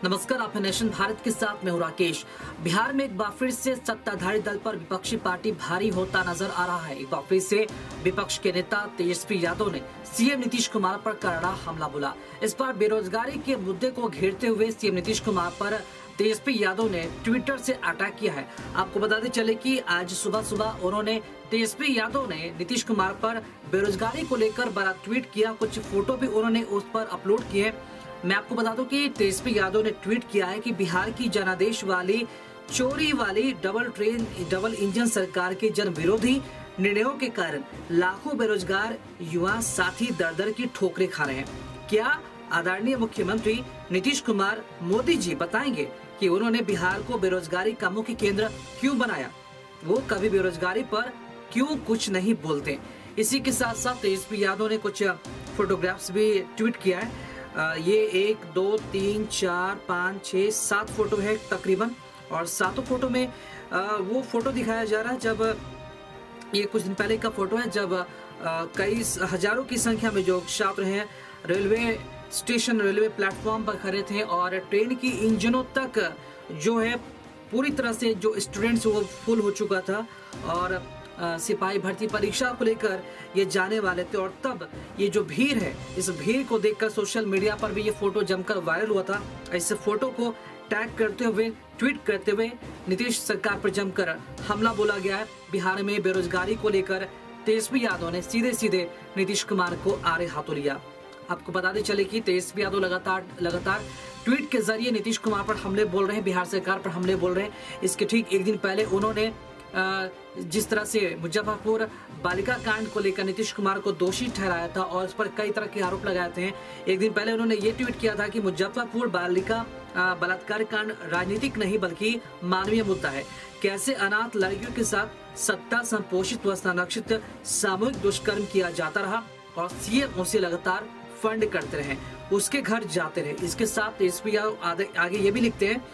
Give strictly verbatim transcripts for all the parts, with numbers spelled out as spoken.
नमस्कार, आप हैं नेशन भारत के साथ, मैं हूं राकेश। बिहार में एक बार फिर से सत्ताधारी दल पर विपक्षी पार्टी भारी होता नजर आ रहा है। एक बार फिर से विपक्ष के नेता तेजस्वी यादव ने सीएम नीतीश कुमार पर करारा हमला बोला। इस बार बेरोजगारी के मुद्दे को घेरते हुए सीएम नीतीश कुमार पर तेजस्वी यादव ने ट्विटर से अटैक किया है। आपको बताते चले कि आज सुबह सुबह उन्होंने तेजस्वी यादव ने नीतीश कुमार पर बेरोजगारी को लेकर बड़ा ट्वीट किया। कुछ फोटो भी उन्होंने उस पर अपलोड किए। मैं आपको बता दूं कि तेजस्वी यादव ने ट्वीट किया है कि बिहार की जनादेश वाली चोरी वाली डबल ट्रेन डबल इंजन सरकार के जन विरोधी निर्णयों के कारण लाखों बेरोजगार युवा साथी दर दर की ठोकरें खा रहे हैं। क्या आदरणीय मुख्यमंत्री नीतीश कुमार मोदी जी बताएंगे कि उन्होंने बिहार को बेरोजगारी का मुख्य केंद्र क्यों बनाया? वो कभी बेरोजगारी पर क्यों कुछ नहीं बोलते? इसी के साथ साथ तेजस्वी यादव ने कुछ फोटोग्राफ्स भी ट्वीट किया है। आ, ये एक दो तीन चार पाँच छः सात फोटो है तकरीबन, और सातों फोटो में आ, वो फोटो दिखाया जा रहा है जब ये कुछ दिन पहले का फोटो है जब आ, कई हजारों की संख्या में जो छात्र हैं रेलवे स्टेशन रेलवे प्लेटफॉर्म पर खड़े थे और ट्रेन की इंजनों तक जो है पूरी तरह से जो स्टूडेंट्स वो फुल हो चुका था और आ, सिपाही भर्ती परीक्षा को लेकर ये जाने वाले थे। और तब ये जो भीड़ है, इस भीड़ को देखकर सोशल मीडिया पर भी ये फोटो जमकर वायरल हुआ था। इस फोटो को टैग करते हुए ट्वीट करते हुए नीतीश सरकार पर जमकर हमला बोला गया है। बिहार में बेरोजगारी को लेकर तेजस्वी यादव ने सीधे सीधे नीतीश कुमार को आड़े हाथों लिया। आपको बताते चले कि तेजस्वी यादव लगातार लगातार ट्वीट के जरिए नीतीश कुमार पर हमले बोल रहे हैं, बिहार सरकार पर हमले बोल रहे हैं। इसके ठीक एक दिन पहले उन्होंने जिस तरह से मुजफ्फरपुर बालिका कांड को लेकर नीतीश कुमार को दोषी ठहराया था और उस पर कई तरह के आरोप लगाए थे। एक दिन पहले उन्होंने ये ट्वीट किया था कि मुजफ्फरपुर बालिका बलात्कार कांड राजनीतिक नहीं बल्कि मानवीय मुद्दा है। कैसे अनाथ लड़कियों के साथ सत्ता संपोषित व संरक्षित सामूहिक दुष्कर्म किया जाता रहा और सीएम उसे लगातार फंड करते रहे, उसके घर जाते रहे। इसके साथ तेजस्वी यादव आगे ये भी लिखते हैं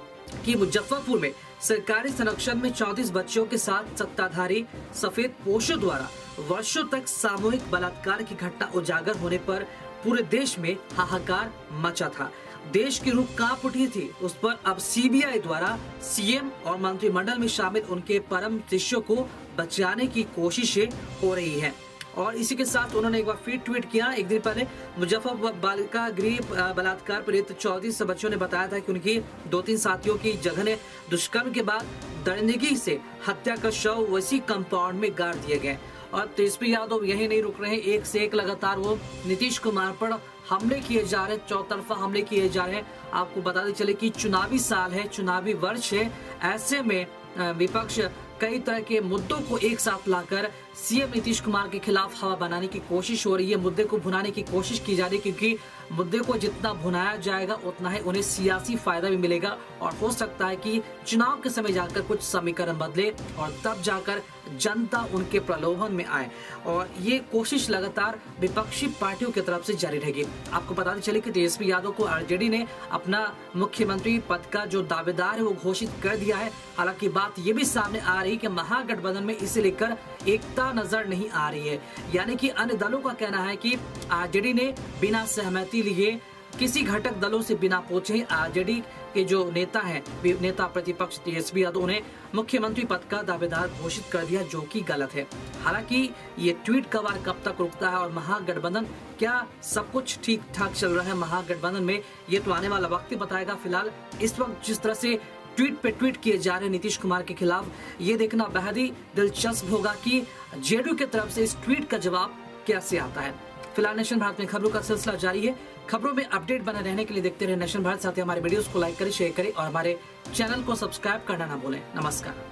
कि मुजफ्फरपुर में सरकारी संरक्षण में चौंतीस बच्चों के साथ सत्ताधारी सफेद पोशों द्वारा वर्षों तक सामूहिक बलात्कार की घटना उजागर होने पर पूरे देश में हाहाकार मचा था। देश की रूह कांप उठी थी। उस पर अब सीबीआई द्वारा सीएम और मंत्रिमंडल में शामिल उनके परम शिष्यों को बचाने की कोशिशें हो रही हैं। और इसी के साथ उन्होंने एक बार फिर ट्वीट किया। एक दिन पहले मुजफ्फरपुर बालिका गृह बलात्कार पीड़ित चौतीस बच्चों ने बताया था कि उनकी दो तीन साथियों की जघन्य दुष्कर्म के बाद दरिंदगी से हत्या का शव वैसी कंपाउंड में गाड़ दिए गए। और तेजस्वी यादव यही नहीं रुक रहे हैं, एक से एक लगातार वो नीतीश कुमार पर हमले किए जा रहे हैं, चौतरफा हमले किए जा रहे हैं। आपको बताते चले कि चुनावी साल है, चुनावी वर्ष है, ऐसे में विपक्ष कई तरह के मुद्दों को एक साथ लाकर सीएम नीतीश कुमार के खिलाफ हवा बनाने की कोशिश हो रही है, मुद्दे को भुनाने की कोशिश की जा रही है, क्योंकि मुद्दे को जितना भुनाया जाएगा उतना ही उन्हें सियासी फायदा भी मिलेगा और हो सकता है कि चुनाव के समय जाकर कुछ समीकरण बदले और तब जाकर जनता उनके प्रलोभन में आए। और ये कोशिश लगातार विपक्षी पार्टियों की तरफ से जारी रहेगी। आपको बताते चले कि तेजस्वी यादव को आरजेडी ने अपना मुख्यमंत्री पद का जो दावेदार है वो घोषित कर दिया है। हालांकि बात ये भी सामने आ रही है कि महागठबंधन में इसे लेकर एकता नजर नहीं आ रही है, यानी कि अन्य दलों का कहना है कि आरजेडी ने बिना सहमति लिए किसी घटक दलों से बिना पूछे आरजेडी के जो नेता हैं, नेता प्रतिपक्ष तेजस्वी यादव ने मुख्यमंत्री पद का दावेदार घोषित कर दिया, जो कि गलत है। हालांकि ये ट्वीट कब और कब तक रुकता है और महागठबंधन क्या सब कुछ ठीक ठाक चल रहा है महागठबंधन में, ये तो आने वाला वक्त ही बताएगा। फिलहाल इस वक्त जिस तरह से ट्वीट पे ट्वीट किए जा रहे हैं नीतीश कुमार के खिलाफ, ये देखना बेहद ही दिलचस्प होगा कि जेडीयू की तरफ से इस ट्वीट का जवाब कैसे आता है। फिलहाल नेशन भारत में खबरों का सिलसिला जारी है। खबरों में अपडेट बने रहने के लिए देखते रहे नेशन भारत। साथ ही हमारे वीडियोस को लाइक करें, शेयर करें और हमारे चैनल को सब्सक्राइब करना ना भूलें। नमस्कार।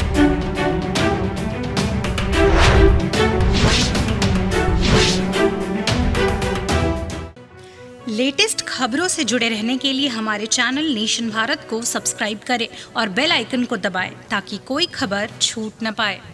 लेटेस्ट खबरों से जुड़े रहने के लिए हमारे चैनल नेशन भारत को सब्सक्राइब करें और बेल आइकन को दबाएं ताकि कोई खबर छूट न पाए।